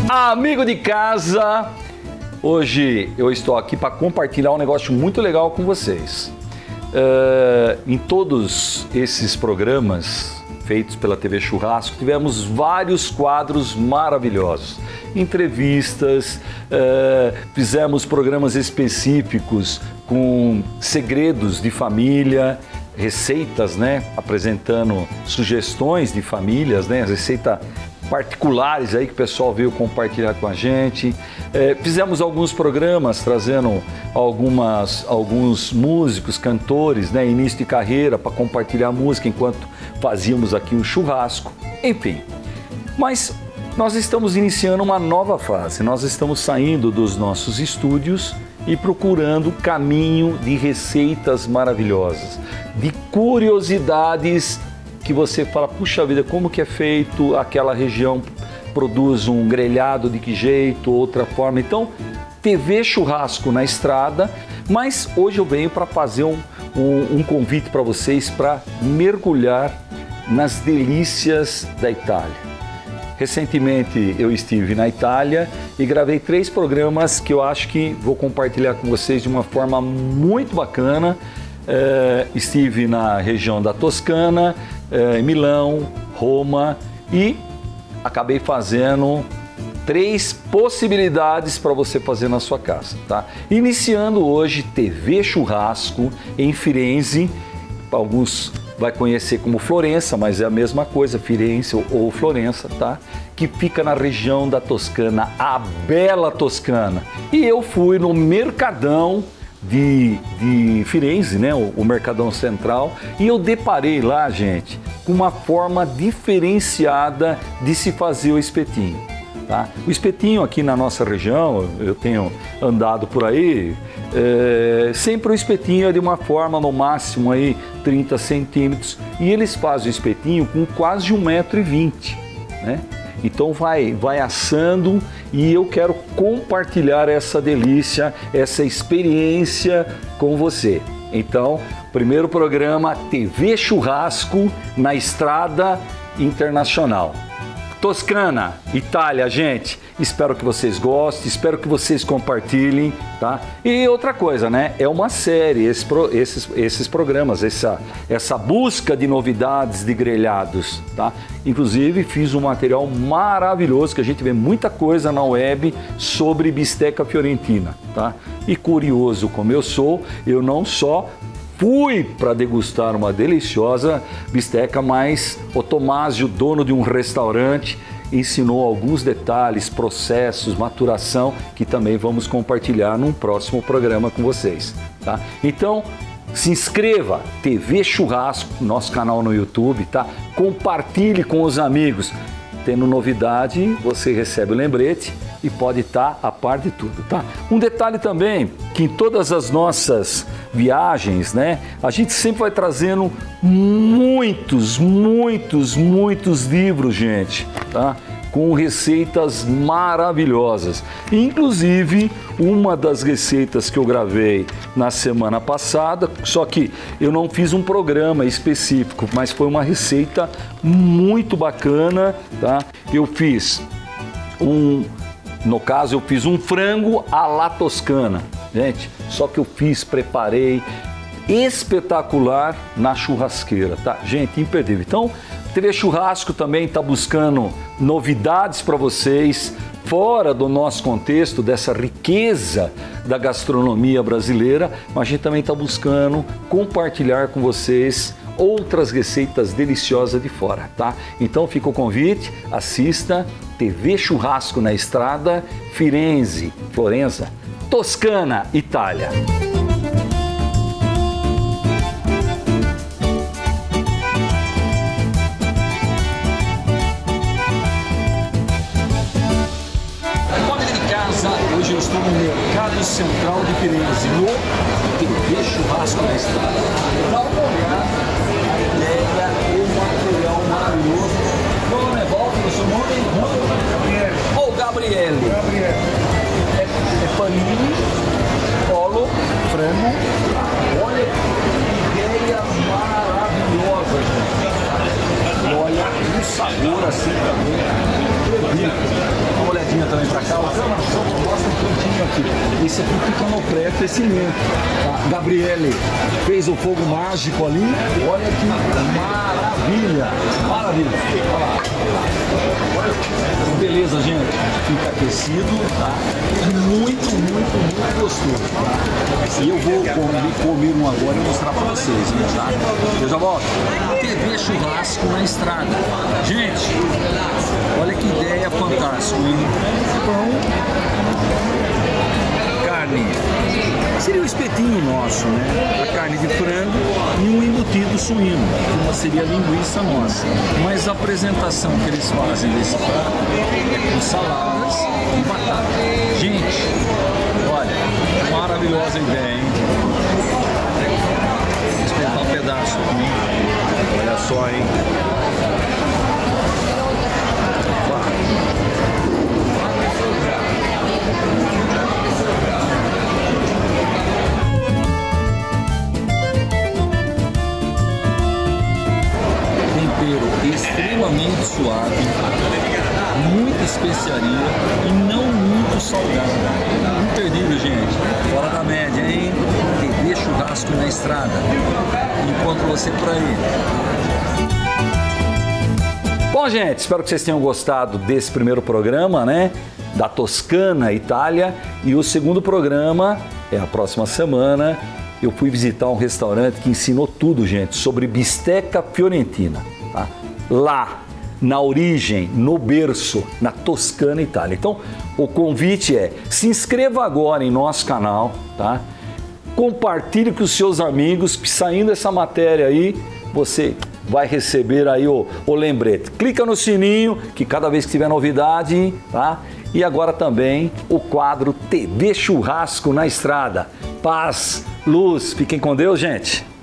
Amigo de casa, hoje eu estou aqui para compartilhar um negócio muito legal com vocês. Em todos esses programas feitos pela TV Churrasco, tivemos vários quadros maravilhosos. Entrevistas, fizemos programas específicos com segredos de família, receitas, né? Apresentando sugestões de famílias, né? Receita particulares aí que o pessoal veio compartilhar com a gente. Fizemos alguns programas trazendo alguns músicos, cantores, né, início de carreira, para compartilhar música enquanto fazíamos aqui um churrasco. Enfim, mas nós estamos iniciando uma nova fase. Nós estamos saindo dos nossos estúdios e procurando caminho de receitas maravilhosas, de curiosidades que você fala, puxa vida, como que é feito, aquela região produz um grelhado de que jeito, outra forma. Então, TV Churrasco na estrada, mas hoje eu venho para fazer um convite para vocês para mergulhar nas delícias da Itália. Recentemente eu estive na Itália e gravei 3 programas que eu acho que vou compartilhar com vocês de uma forma muito bacana. Estive na região da Toscana, Milão, Roma e acabei fazendo 3 possibilidades para você fazer na sua casa, tá? Iniciando hoje TV Churrasco em Firenze, alguns vai conhecer como Florença, mas é a mesma coisa, Firenze ou Florença, tá? Que fica na região da Toscana, a bela Toscana. E eu fui no Mercadão de Firenze, né, o Mercadão Central, e eu deparei lá, gente, com uma forma diferenciada de se fazer o espetinho, tá? O espetinho aqui na nossa região, eu tenho andado por aí, sempre o espetinho é de uma forma no máximo aí 30 centímetros, e eles fazem o espetinho com quase 1,20 m, né? Então vai assando e eu quero compartilhar essa delícia, essa experiência com você. Então, primeiro programa TV Churrasco na Estrada Internacional. Toscana, Itália, gente. Espero que vocês gostem, espero que vocês compartilhem, tá? E outra coisa, né? É uma série, esses programas, essa busca de novidades de grelhados, tá? Inclusive, fiz um material maravilhoso, que a gente vê muita coisa na web sobre bisteca fiorentina, tá? E curioso como eu sou, eu não só fui para degustar uma deliciosa bisteca, mas o Tomásio, dono de um restaurante, ensinou alguns detalhes, processos, maturação, que também vamos compartilhar num próximo programa com vocês, tá? Então, se inscreva, TV Churrasco, nosso canal no YouTube, tá? Compartilhe com os amigos. Tendo novidade, você recebe o lembrete e pode estar a par de tudo, tá? Um detalhe também, que em todas as nossas viagens, né, a gente sempre vai trazendo muitos livros, gente, tá? Com receitas maravilhosas. Inclusive, uma das receitas que eu gravei na semana passada, só que eu não fiz um programa específico, mas foi uma receita muito bacana, tá? Eu fiz no caso, eu fiz um frango à la toscana, gente, só que eu preparei espetacular na churrasqueira, tá? Gente, imperdível. Então, TV Churrasco também está buscando novidades para vocês, fora do nosso contexto, dessa riqueza da gastronomia brasileira, mas a gente também está buscando compartilhar com vocês outras receitas deliciosas de fora, tá? Então fica o convite, assista TV Churrasco na Estrada, Firenze, Florença, Toscana, Itália. Hoje eu estou no Mercado Central de Firenze, no TV Churrasco na Estrada. Dá uma olhada, a ideia, o material maravilhoso. Meu nome é Walter, o seu nome é Gabriele. É panini, polo, frango. Olha que ideia maravilhosa, gente. Olha o sabor assim também. Vamos olhar. olhadinha também pra cá. Mostra um cantinho aqui. Esse aqui fica no pré-aquecimento. A Gabriele fez o fogo mágico ali. Olha que maravilha. Maravilha. Olha lá. Beleza, gente. Fica aquecido, tá? Muito gostoso, tá? E eu vou comer um agora e mostrar pra vocês, né, tá? Eu já volto. TV churrasco na estrada. Gente, olha que ideia fantástica, hein? Pão, carne. Seria o espetinho nosso, né? A carne de frango e um embutido suíno, que seria a linguiça nossa. Mas a apresentação que eles fazem desse prato é com saladas e batata. Gente, olha, maravilhosa ideia, hein? Vou experimentar um pedaço aqui. Olha só, hein? Extremamente suave, muita especiaria e não muito salgado. Imperdível, gente. Fora da média, hein? TV churrasco na estrada. Encontro você por aí. Bom, gente, espero que vocês tenham gostado desse primeiro programa, né? Da Toscana, Itália. E o segundo programa é a próxima semana. Eu fui visitar um restaurante que ensinou tudo, gente, sobre bisteca fiorentina. Tá? Lá, na origem, no berço, na Toscana, Itália. Então, o convite é, se inscreva agora em nosso canal, tá? Compartilhe com os seus amigos, que saindo essa matéria aí, você vai receber aí o lembrete. Clica no sininho, que cada vez que tiver novidade, tá? E agora também o quadro TV Churrasco na Estrada. Paz, luz, fiquem com Deus, gente.